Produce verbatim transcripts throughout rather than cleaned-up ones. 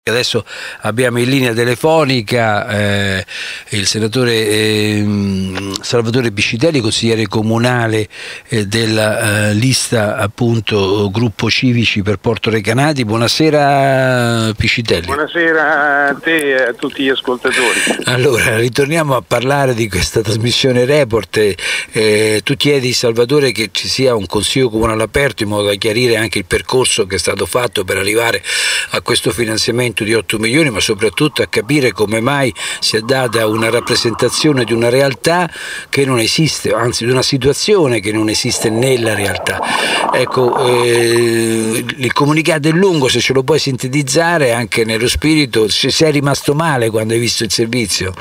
Adesso abbiamo in linea telefonica eh, il senatore eh, Salvatore Piscitelli, consigliere comunale eh, della eh, lista appunto Gruppo Civici per Porto Recanati. Buonasera Piscitelli. Buonasera a te e a tutti gli ascoltatori. Allora, ritorniamo a parlare di questa trasmissione Report. Eh, tu chiedi, Salvatore, che ci sia un consiglio comunale aperto in modo da chiarire anche il percorso che è stato fatto per arrivare a questo finanziamento di otto milioni, ma soprattutto a capire come mai si è data una rappresentazione di una realtà che non esiste, anzi di una situazione che non esiste nella realtà. Ecco, eh, il comunicato è lungo, se ce lo puoi sintetizzare anche nello spirito. Se sei rimasto male quando hai visto il servizio?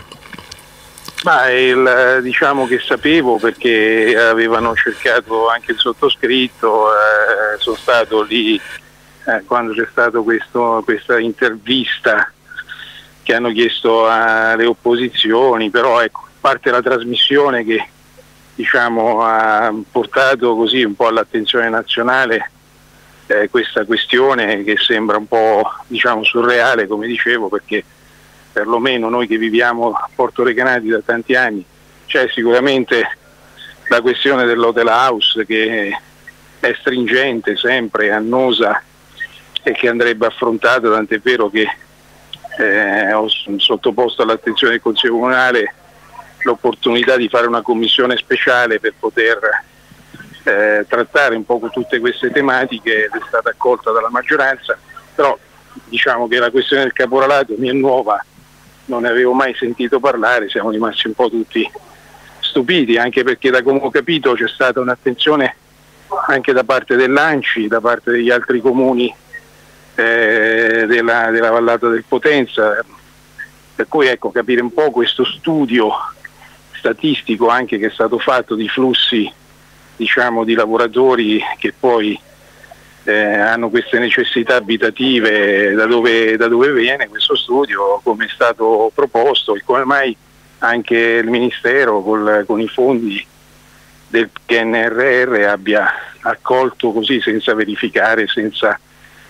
Ma il, diciamo che sapevo, perché avevano cercato anche il sottoscritto, eh, sono stato lì Eh, quando c'è stata questa intervista che hanno chiesto alle opposizioni, però ecco, parte la trasmissione che diciamo ha portato così un po' all'attenzione nazionale eh, questa questione che sembra un po' diciamo surreale, come dicevo, perché perlomeno noi che viviamo a Porto Recanati da tanti anni c'è sicuramente la questione dell'hotel house che è stringente, sempre annosa, e che andrebbe affrontato, tant'è vero che eh, ho sottoposto all'attenzione del Consiglio Comunale l'opportunità di fare una commissione speciale per poter eh, trattare un po' tutte queste tematiche, ed è stata accolta dalla maggioranza. Però diciamo che la questione del caporalato mi è nuova, non ne avevo mai sentito parlare, siamo rimasti un po' tutti stupiti, anche perché da come ho capito c'è stata un'attenzione anche da parte dell'ANCI, da parte degli altri comuni Eh, della, della Vallata del Potenza, per cui ecco, capire un po' questo studio statistico anche che è stato fatto di flussi diciamo di lavoratori che poi eh, hanno queste necessità abitative, da dove, da dove viene questo studio, come è stato proposto e come mai anche il Ministero col, con i fondi del P N R R abbia accolto così senza verificare, senza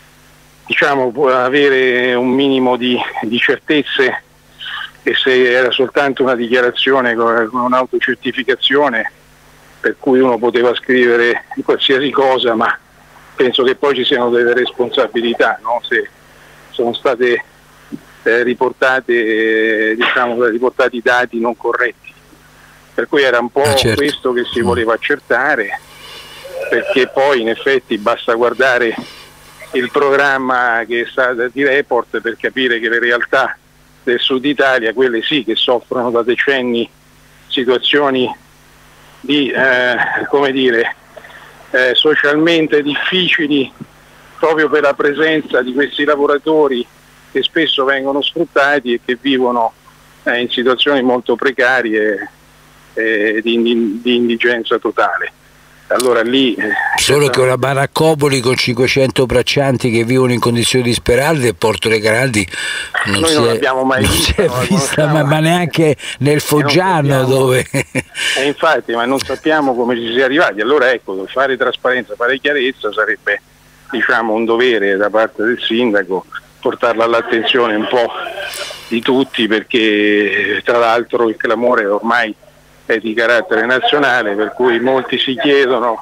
diciamo avere un minimo di, di certezze, e se era soltanto una dichiarazione con un'autocertificazione per cui uno poteva scrivere qualsiasi cosa, ma penso che poi ci siano delle responsabilità, no? Se sono state eh, riportate eh, diciamo riportati dati non corretti, per cui era un po' ah, certo. questo che si voleva accertare, perché poi in effetti basta guardare il programma che è stato di Report per capire che le realtà del Sud Italia, quelle sì che soffrono da decenni situazioni di eh, come dire eh, socialmente difficili, proprio per la presenza di questi lavoratori che spesso vengono sfruttati e che vivono eh, in situazioni molto precarie e di, di, di indigenza totale. Allora lì eh, solo che una baraccopoli con cinquecento braccianti che vivono in condizioni disperate e Porto Recanati non noi si non è, l'abbiamo mai non vista, si è vista ma, ma neanche nel Foggiano, dove e infatti ma non sappiamo come ci sia arrivati. Allora ecco, fare trasparenza, fare chiarezza sarebbe diciamo un dovere da parte del sindaco, portarla all'attenzione un po' di tutti, perché tra l'altro il clamore ormai è di carattere nazionale, per cui molti si chiedono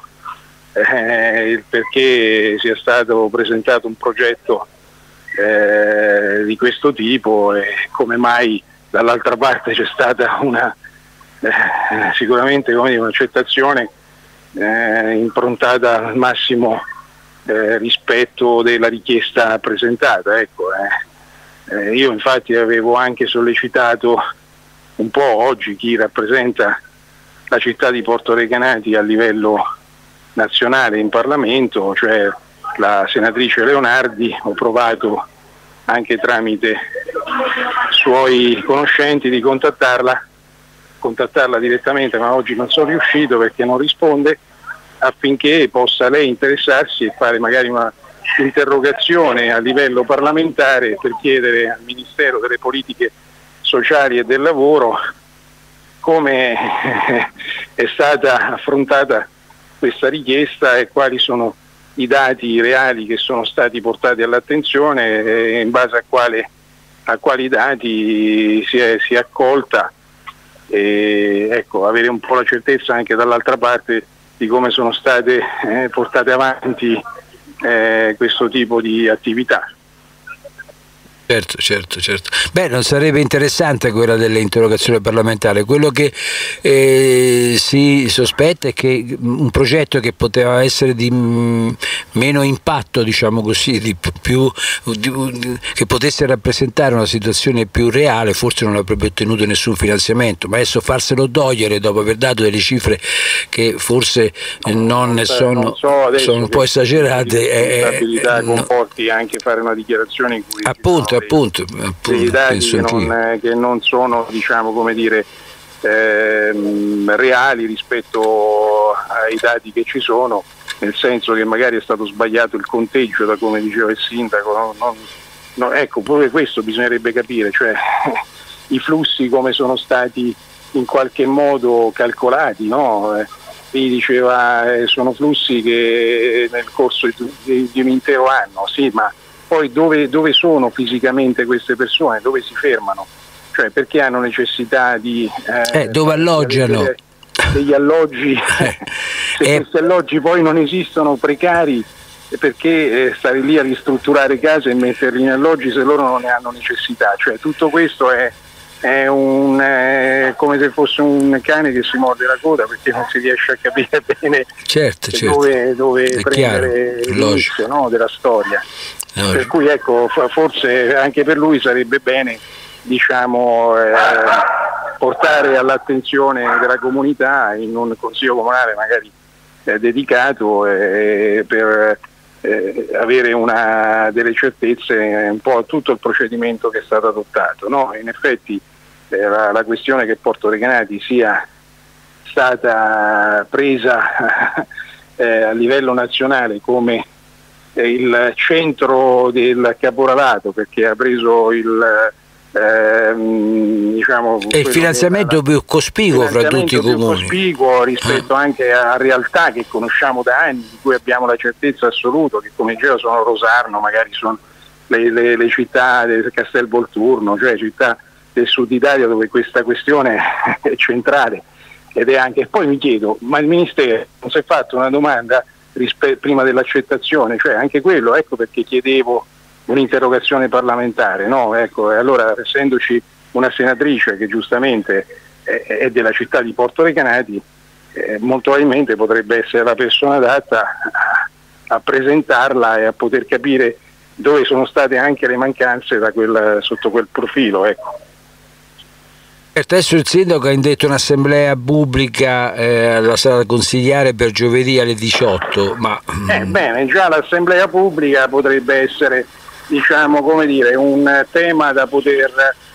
eh, il perché sia stato presentato un progetto eh, di questo tipo e come mai dall'altra parte c'è stata una eh, sicuramente come dire, un'accettazione eh, improntata al massimo eh, rispetto della richiesta presentata. Ecco, eh. Eh, io infatti avevo anche sollecitato un po' oggi chi rappresenta la città di Porto Recanati a livello nazionale in Parlamento, cioè la senatrice Leonardi. Ho provato anche tramite suoi conoscenti di contattarla, contattarla direttamente, ma oggi non sono riuscito perché non risponde, affinché possa lei interessarsi e fare magari una interrogazione a livello parlamentare per chiedere al Ministero delle Politiche Sociali e del Lavoro come è stata affrontata questa richiesta e quali sono i dati reali che sono stati portati all'attenzione e in base a, quale, a quali dati si è, si è accolta, e ecco, avere un po' la certezza anche dall'altra parte di come sono state eh, portate avanti eh, questo tipo di attività. Certo, certo, certo. Beh, non sarebbe interessante quella dell'interrogazione parlamentare. Quello che eh, si sospetta è che un progetto che poteva essere di mh, meno impatto, diciamo così, di più, di, che potesse rappresentare una situazione più reale, forse non avrebbe ottenuto nessun finanziamento, ma adesso farselo togliere dopo aver dato delle cifre che forse non, non sono, non so sono un po' esagerate. Responsabilità eh, comporti no. anche fare una dichiarazione in cui appunto appunto, appunto dei dati che non, che non sono, diciamo, come dire, ehm, reali rispetto ai dati che ci sono, nel senso che magari è stato sbagliato il conteggio, da come diceva il sindaco, no, non, no, ecco, proprio questo bisognerebbe capire, cioè i flussi come sono stati in qualche modo calcolati, no? Eh, Lui diceva eh, sono flussi che nel corso di, di, di un intero anno, sì, ma poi dove, dove sono fisicamente queste persone, dove si fermano, cioè perché hanno necessità di eh, eh, dove alloggiano delle, degli alloggi se eh. questi alloggi poi non esistono, precari, perché eh, stare lì a ristrutturare case e metterli in alloggi se loro non ne hanno necessità, cioè tutto questo è, è un è come se fosse un cane che si morde la coda, perché non si riesce a capire bene certo, certo. dove, dove prendere l'inizio, no, della storia. No. Per cui ecco, forse anche per lui sarebbe bene, diciamo, eh, portare all'attenzione della comunità in un consiglio comunale magari eh, dedicato eh, per eh, avere una, delle certezze un po' a tutto il procedimento che è stato adottato, no? In effetti eh, la, la questione che Porto Recanati sia stata presa eh, a livello nazionale come il centro del caporalato, perché ha preso il ehm, diciamo è il finanziamento più cospicuo fra tutti i comuni, più cospicuo rispetto ah. anche a realtà che conosciamo da anni, di cui abbiamo la certezza assoluta che, come dicevo, sono Rosarno, magari sono le, le, le città del Castelvolturno, cioè città del sud Italia dove questa questione è centrale. Ed è anche, poi mi chiedo, ma il Ministero non si è fatto una domanda prima dell'accettazione, cioè anche quello, ecco perché chiedevo un'interrogazione parlamentare, no? Ecco, e allora, essendoci una senatrice che giustamente è, è della città di Porto Recanati, eh, molto probabilmente potrebbe essere la persona adatta a, a presentarla e a poter capire dove sono state anche le mancanze da quel, sotto quel profilo, ecco. Adesso il sindaco ha indetto un'assemblea pubblica eh, alla sala consigliare per giovedì alle diciotto, ma... Eh, bene, già l'assemblea pubblica potrebbe essere, diciamo, come dire, un tema da poter,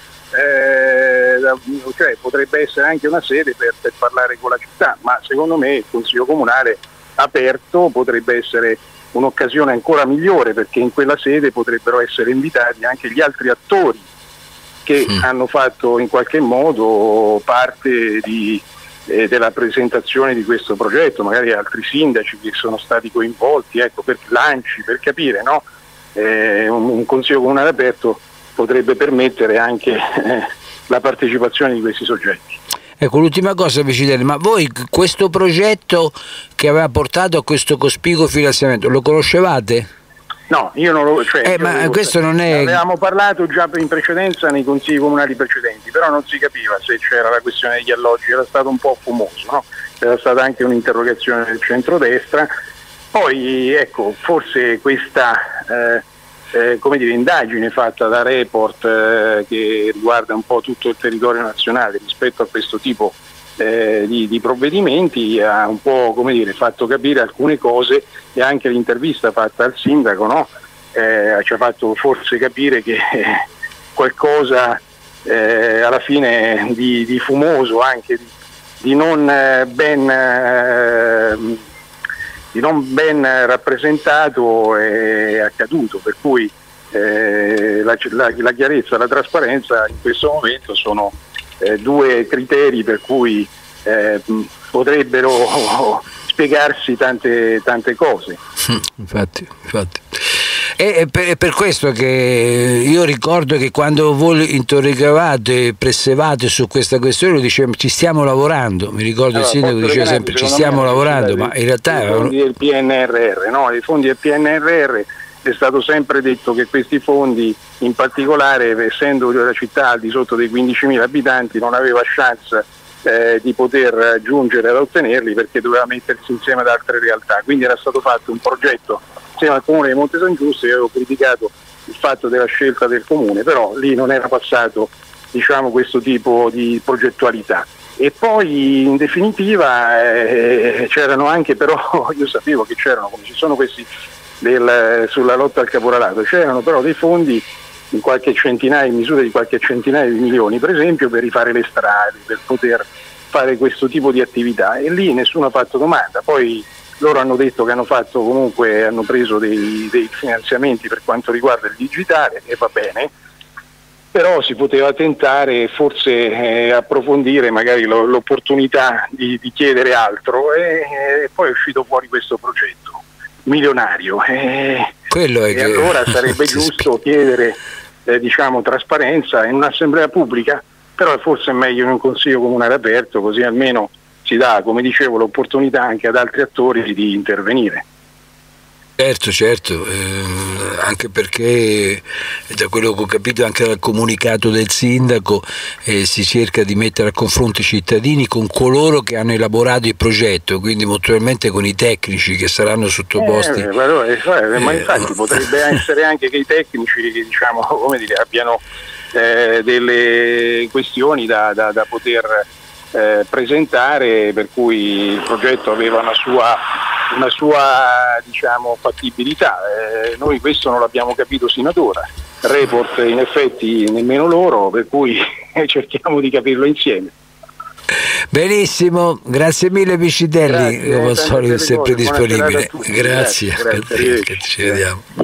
eh, da, cioè potrebbe essere anche una sede per, per parlare con la città, ma secondo me il Consiglio Comunale aperto potrebbe essere un'occasione ancora migliore, perché in quella sede potrebbero essere invitati anche gli altri attori che mm. hanno fatto in qualche modo parte di, eh, della presentazione di questo progetto, magari altri sindaci che sono stati coinvolti, ecco, per lanci, per capire, no? Eh, un, un consiglio comunale aperto potrebbe permettere anche eh, la partecipazione di questi soggetti. Ecco, l'ultima cosa, Vicitelli, ma voi questo progetto che aveva portato a questo cospicuo finanziamento lo conoscevate? No, io non lo cioè, eh, ma questo non è... Avevamo parlato già in precedenza nei consigli comunali precedenti, però non si capiva se c'era la questione degli alloggi, era stato un po' fumoso, no? Era stata anche un'interrogazione del centrodestra. Poi ecco, forse questa eh, eh, come dire, indagine fatta da Report eh, che riguarda un po' tutto il territorio nazionale rispetto a questo tipo Eh, di, di provvedimenti ha un po', come dire, fatto capire alcune cose, e anche l'intervista fatta al sindaco, no? eh, ci ha fatto forse capire che eh, qualcosa eh, alla fine di, di fumoso, anche di, di non eh, ben eh, di non ben rappresentato è accaduto, per cui eh, la, la, la chiarezza e la trasparenza in questo momento sono Eh, due criteri per cui eh, potrebbero spiegarsi tante, tante cose. Infatti, infatti. E per, per questo che io ricordo che quando voi interrogavate e pressevate su questa questione dicevamo ci stiamo lavorando, mi ricordo allora, il sindaco diceva sempre ci stiamo lavorando, ma in realtà i fondi del P N R R, no? I fondi del P N R R è stato sempre detto che questi fondi, in particolare essendo la città al di sotto dei quindicimila abitanti, non aveva chance eh, di poter giungere ad ottenerli perché doveva mettersi insieme ad altre realtà, quindi era stato fatto un progetto insieme al comune di Monte San Giusto. Io avevo criticato il fatto della scelta del comune, però lì non era passato, diciamo, questo tipo di progettualità. E poi in definitiva eh, c'erano anche, però io sapevo che c'erano, come ci sono questi del, sulla lotta al caporalato, c'erano però dei fondi in qualche centinaia, in misura di qualche centinaia di milioni, per esempio per rifare le strade, per poter fare questo tipo di attività, e lì nessuno ha fatto domanda. Poi loro hanno detto che hanno fatto comunque, hanno preso dei, dei finanziamenti per quanto riguarda il digitale, e va bene, però si poteva tentare, forse eh, approfondire magari lo, l'opportunità di, di chiedere altro, e, e poi è uscito fuori questo progetto milionario. E, Quello è e che... allora sarebbe giusto chiedere eh, diciamo trasparenza in un'assemblea pubblica, però forse è meglio in un consiglio comunale aperto, così almeno si dà, come dicevo, l'opportunità anche ad altri attori di intervenire. Certo, certo, eh, anche perché da quello che ho capito anche dal comunicato del sindaco eh, si cerca di mettere a confronto i cittadini con coloro che hanno elaborato il progetto, quindi molto probabilmente con i tecnici che saranno sottoposti. Eh, ma, eh, ma infatti eh, potrebbe essere anche che i tecnici, diciamo, come dire, abbiano eh, delle questioni da, da, da poter eh, presentare, per cui il progetto aveva una sua una sua diciamo fattibilità. Eh, noi questo non l'abbiamo capito sino ad ora, report in effetti nemmeno loro, per cui cerchiamo di capirlo insieme. Benissimo, grazie mille Piscitelli, come al solito sempre disponibile. Grazie, grazie, grazie, ci vediamo.